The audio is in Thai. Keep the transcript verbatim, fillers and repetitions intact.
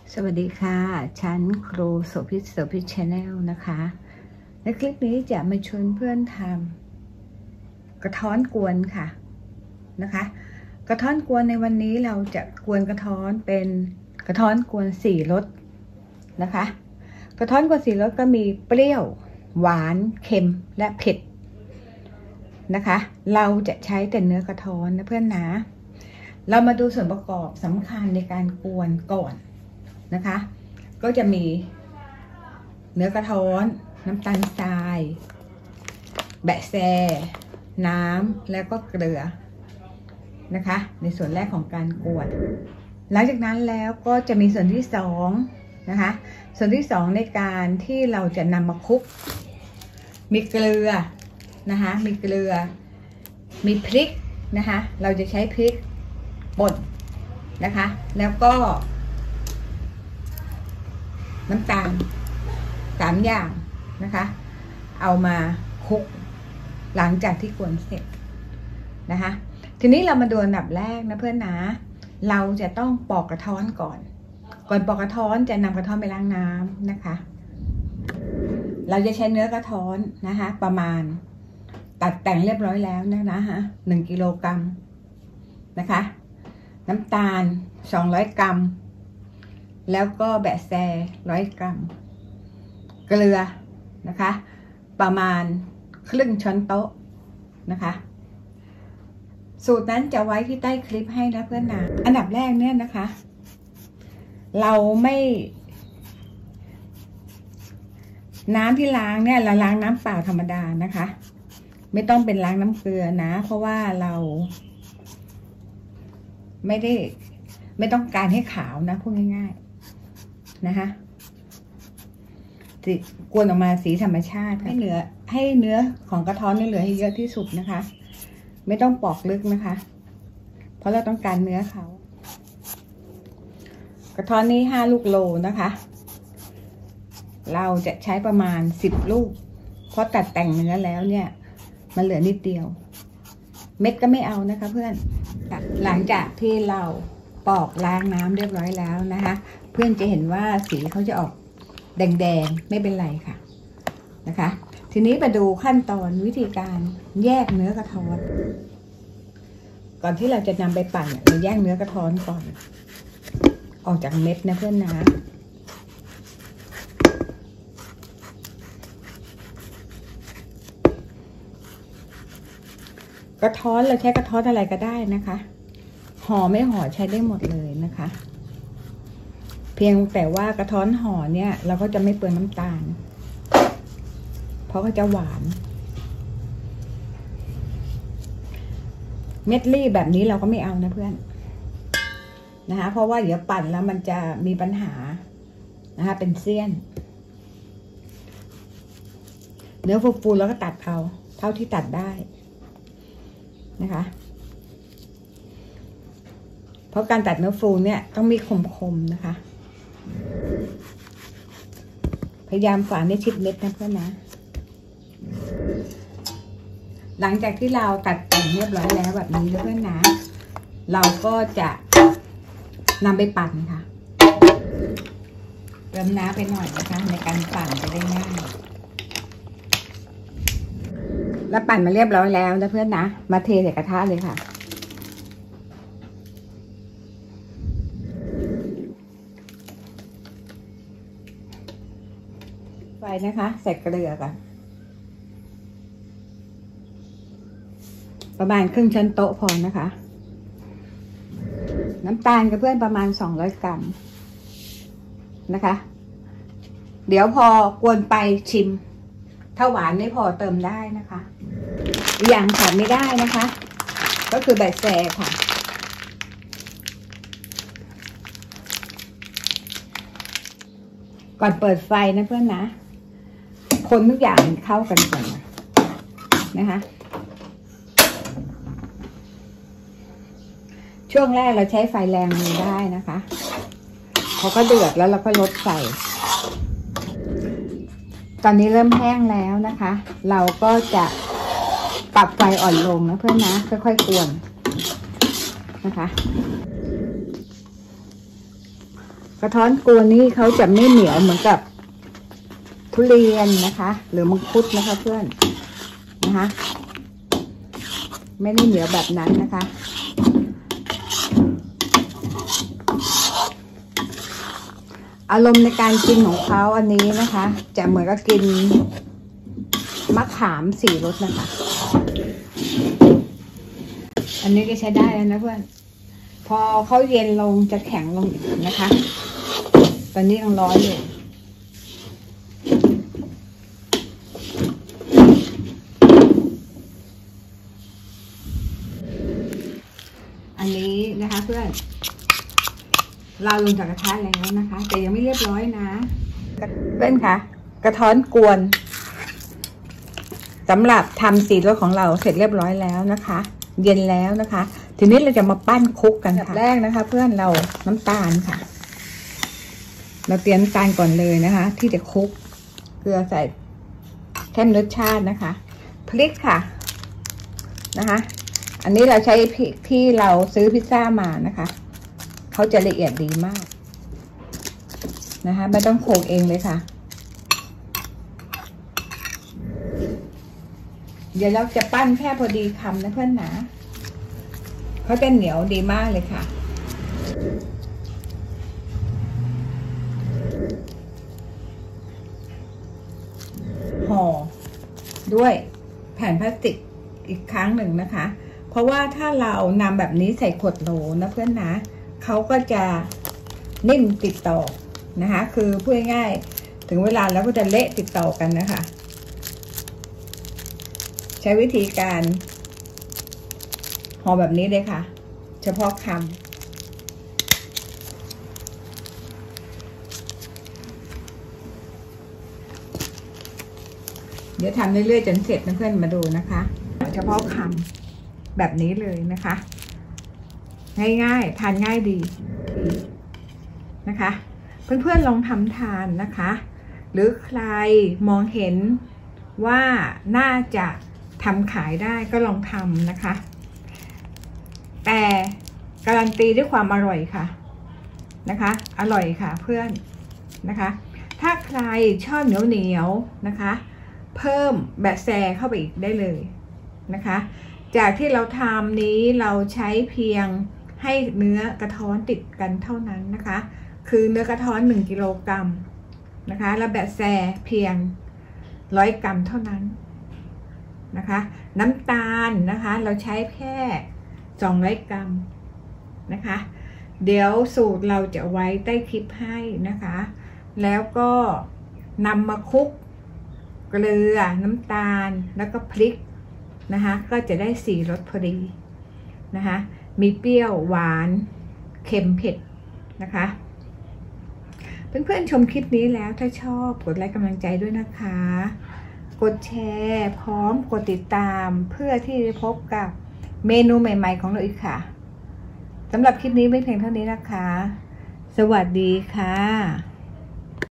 สวัสดีค่ะฉันครูโสภิตโสภิตชาแนลนะคะในคลิปนี้จะมาชวนเพื่อนทำกระท้อนกวนค่ะนะคะกระท้อนกวนในวันนี้เราจะกวนกระท้อนเป็นกระท้อนกวนสี่รสนะคะกระท้อนกวนสี่รสก็มีเปรี้ยวหวานเค็มและเผ็ดนะคะเราจะใช้แต่เนื้อกระท้อนนะเพื่อนนะเรามาดูส่วนประกอบสำคัญในการกวนก่อนนะคะก็จะมีเนื้อกระท้อนน้ำตาลทรายแบะแซน้ำแล้วก็เกลือนะคะในส่วนแรกของการกวนหลังจากนั้นแล้วก็จะมีส่วนที่สองนะคะส่วนที่สองในการที่เราจะนำมาคลุกมีเกลือนะคะมีเกลือมีพริกนะคะเราจะใช้พริกป่นนะคะแล้วก็น้ำตาลสามอย่างนะคะเอามาคลุกหลังจากที่กวนเสร็จนะคะทีนี้เรามาดูอันดับแรกนะเพื่อนนะเราจะต้องปอกกระท้อนก่อนก่อนปอกกระท้อนจะนำกระท้อนไปล้างน้ำนะคะเราจะใช้เนื้อกระท้อนนะคะประมาณตัดแต่งเรียบร้อยแล้วนะนะฮะหนึ่งกิโลกรัมนะคะน้ำตาลสองร้อยกรัมแล้วก็แบะแซร้อยกรัมเกลือนะคะประมาณครึ่งช้อนโต๊ะนะคะสูตรนั้นจะไว้ที่ใต้คลิปให้นะเพื่อนนะอันดับแรกเนี่ยนะคะเราไม่น้ำที่ล้างเนี่ยเราล้างน้ำเปล่าธรรมดานะคะไม่ต้องเป็นล้างน้ำเกลือนะเพราะว่าเราไม่ได้ไม่ต้องการให้ขาวนะพูดง่ายๆนะคะกวนออกมาสีธรรมชาติให้เนื้อให้เนื้อของกระท้อนเหลือให้เยอะที่สุดนะคะไม่ต้องปอกลึกนะคะเพราะเราต้องการเนื้อเขากระท้อนนี้ห้าลูกโลนะคะเราจะใช้ประมาณสิบลูกเพราะตัดแต่งเนื้อแล้วเนี่ยมันเหลือนิดเดียวเม็ดก็ไม่เอานะคะเพื่อนหลังจากที่เราปอกล้างน้ำเรียบร้อยแล้วนะคะเพื่อนจะเห็นว่าสีเขาจะออกแดงๆไม่เป็นไรค่ะนะคะทีนี้มาดูขั้นตอนวิธีการแยกเนื้อกระท้อนก่อนที่เราจะนำไปปั่นเราแยกเนื้อกระท้อนก่อนออกจากเม็ดนะเพื่อนนะกระท้อนเราใช้กระท้อนอะไรก็ได้นะคะห่อไม่ห่อใช้ได้หมดเลยนะคะเพียงแต่ว่ากระท้อนห่อเนี่ยเราก็จะไม่เปลืองน้ำตาลเพราะก็จะหวานเม็ดรีบแบบนี้เราก็ไม่เอานะเพื่อนนะคะเพราะว่าเดี๋ยวปั่นแล้วมันจะมีปัญหานะคะเป็นเสี้ยนเนื้อฟูๆแล้วก็ตัดเอาเท่าที่ตัดได้นะคะเพราะการตัดเนื้อฟูเนี่ยต้องมีคมๆนะคะพยายามฝานให้ชิดเม็ดนะเพื่อนนะหลังจากที่เราตัดแต่งเรียบร้อยแล้วแบบนี้เพื่อนนะเราก็จะนำไปปั่นค่ะเติมน้ำไปหน่อยนะคะในการปั่นจะได้ง่ายแล้วปั่นมาเรียบร้อยแล้วนะเพื่อนนะมาเทใส่กระทะเลยค่ะไฟนะคะใส่เกลือก่อนประมาณครึ่งช้อนโต๊ะพอนะคะน้ำตาลกับเพื่อนประมาณสองร้อยกรัมนะคะเดี๋ยวพอกวนไปชิมถ้าหวานไม่พอเติมได้นะคะอย่างขาดไม่ได้นะคะก็คือแบะแซค่ะก่อนเปิดไฟนะเพื่อนนะคนทุกอย่างเข้ากันก่อนนะคะช่วงแรกเราใช้ไฟแรงมือได้นะคะเขาก็เดือดแล้วเราก็ลดไฟตอนนี้เริ่มแห้งแล้วนะคะเราก็จะปรับไฟอ่อนลงนะเพื่อนนะค่อยๆกวนนะคะกระท้อนกวนนี้เขาจะไม่เหนียวเหมือนกับทุเรียนนะคะหรือมังคุดนะคะเพื่อนนะคะไม่ได้เหนียวแบบนั้นนะคะอารมณ์ในการกินของเขาอันนี้นะคะจะเหมือนกับกินมะขามสี่รสนะคะอันนี้ก็ใช้ได้แล้วนะเพื่อนพอเขาเย็นลงจะแข็งลงอีกนะคะตอนนี้ยังร้อนอยู่อันนี้นะคะเพื่อนเราลงจากกระทะแล้วนะคะแต่ยังไม่เรียบร้อยนะเพื่อนคะกระท้อนกวนสำหรับทำสีรสของเราเสร็จเรียบร้อยแล้วนะคะเย็นแล้วนะคะทีนี้เราจะมาปั้นคุกกันค่ะแรกนะคะเพื่อนเราน้ำตาลค่ะเราเตรียมน้ำตาลก่อนเลยนะคะที่จะคุกเกลือใส่แค่รสชาตินะคะพริกค่ะนะคะอันนี้เราใช้พริกที่เราซื้อพิซซ่ามานะคะเขาจะละเอียดดีมากนะคะไม่ต้องโขลกเองเลยค่ะเดี๋ยวเราจะปั้นแค่พอดีคำนะเพื่อนนะเขาจะเหนียวดีมากเลยค่ะห่อด้วยแผ่นพลาสติกอีกครั้งหนึ่งนะคะเพราะว่าถ้าเรานำแบบนี้ใส่ขวดโหลนะเพื่อนนะเขาก็จะนิ่มติดต่อนะคะคือพูดง่ายๆถึงเวลาแล้วก็จะเละติดต่อกันนะคะใช้วิธีการห่อแบบนี้เลยค่ะเฉพาะคำเดี๋ยวทำเรื่อยๆจนเสร็จนะเพื่อนมาดูนะคะเฉพาะคำแบบนี้เลยนะคะง่ายๆทานง่ายดีนะคะเพื่อนๆลองทำทานนะคะหรือใครมองเห็นว่าน่าจะทำขายได้ก็ลองทำนะคะแต่การันตีด้วยความอร่อยค่ะนะคะอร่อยค่ะเพื่อนนะคะถ้าใครชอบเหนียวเหนียวนะคะเพิ่มแบะแซเข้าไปอีกได้เลยนะคะจากที่เราทำนี้เราใช้เพียงให้เนื้อกระท้อนติดกันเท่านั้นนะคะคือเนื้อกระท้อนหนึ่งกิโลกรัมนะคะแล้วแบะแซเพียงร้อยกรัมเท่านั้นนะคะน้ำตาลนะคะเราใช้แค่สองร้อยกรัมนะคะเดี๋ยวสูตรเราจะไว้ใต้คลิปให้นะคะแล้วก็นำมาคลุกเกลือน้ำตาลแล้วก็พริกนะคะก็จะได้สี่รสพอดีนะคะมีเปรี้ยวหวานเค็มเผ็ดนะคะเพื่อนๆชมคลิปนี้แล้วถ้าชอบกดไลค์กำลังใจด้วยนะคะกดแชร์พร้อมกดติดตามเพื่อที่จะพบกับเมนูใหม่ๆของเราอีกค่ะสำหรับคลิปนี้ไม่เพียงเท่านี้นะคะสวัสดีค่ะ